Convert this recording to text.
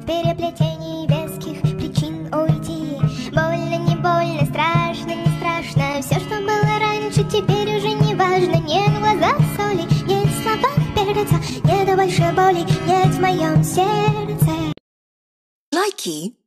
переплетений веских причин уйти. Больно, не больно, страшно, не страшно. Все, что было раньше, теперь уже не важно. Нет в глазах соли, нет в словах перца, нет больше боли, нет в моем сердце. Likey